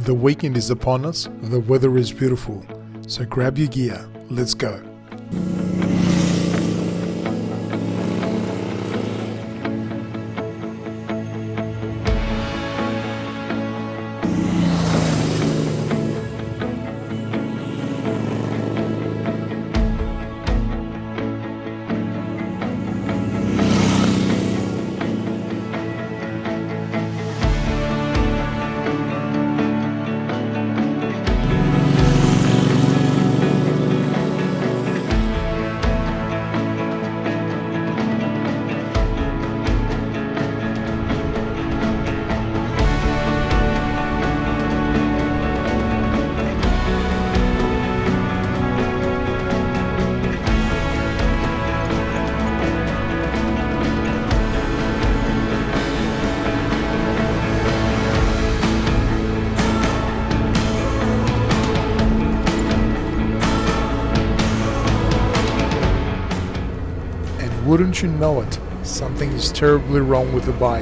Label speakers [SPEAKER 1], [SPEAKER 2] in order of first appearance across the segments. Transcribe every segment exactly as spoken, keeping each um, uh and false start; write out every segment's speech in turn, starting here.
[SPEAKER 1] The weekend is upon us, the weather is beautiful, so grab your gear, let's go. Wouldn't you know it, something is terribly wrong with the bike.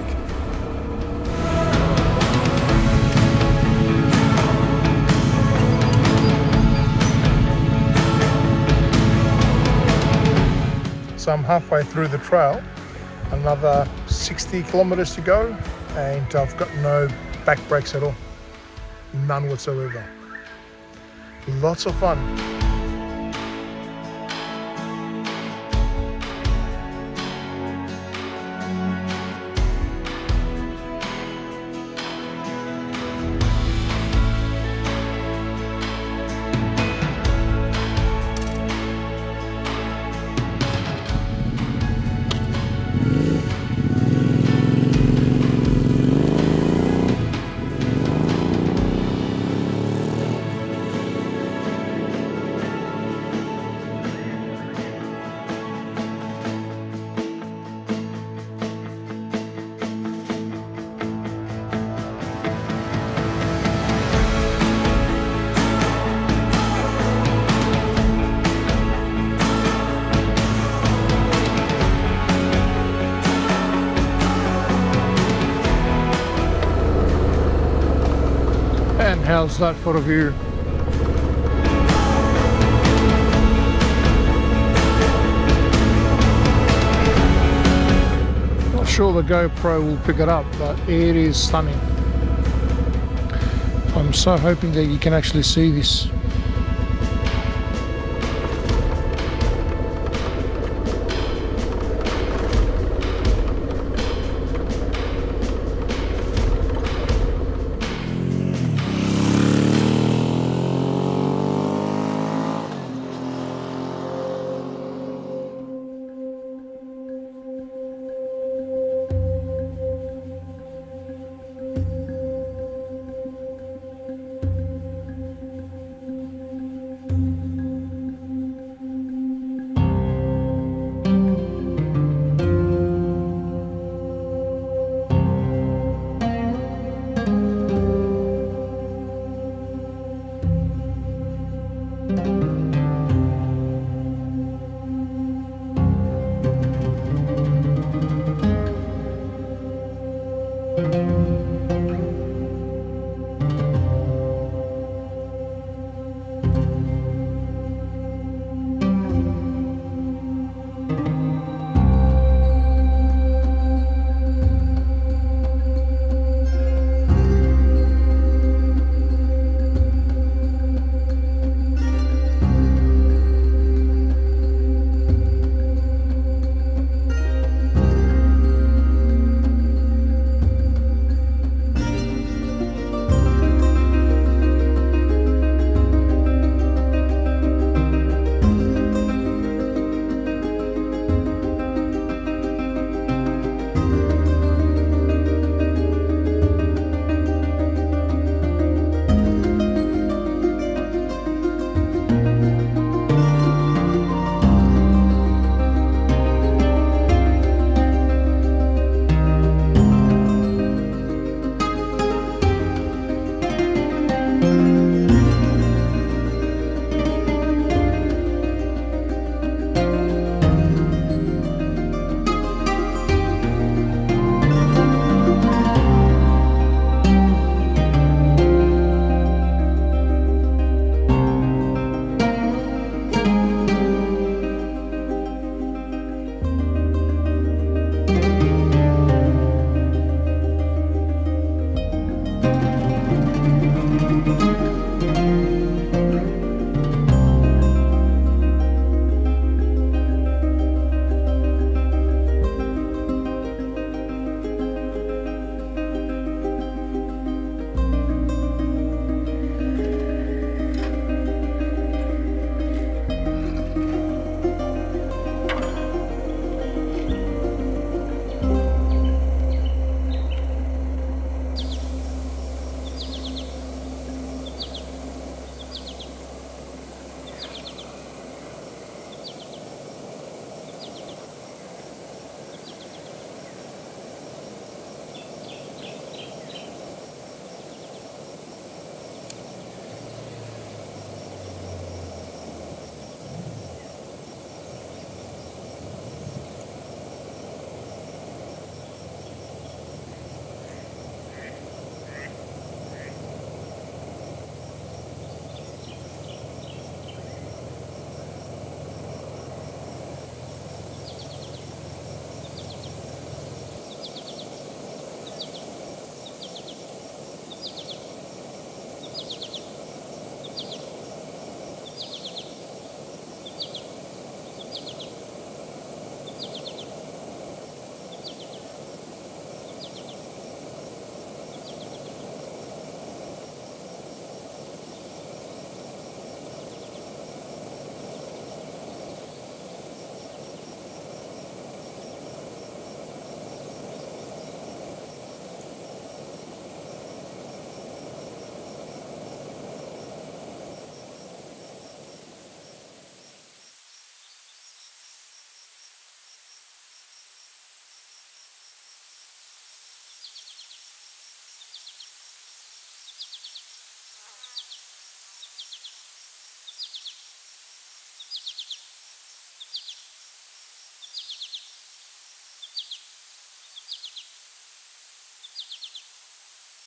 [SPEAKER 1] So I'm halfway through the trail, another sixty kilometers to go, and I've got no back brakes at all, none whatsoever. Lots of fun. And how's that for a view? Not sure the GoPro will pick it up, but it is stunning. I'm so hoping that you can actually see this.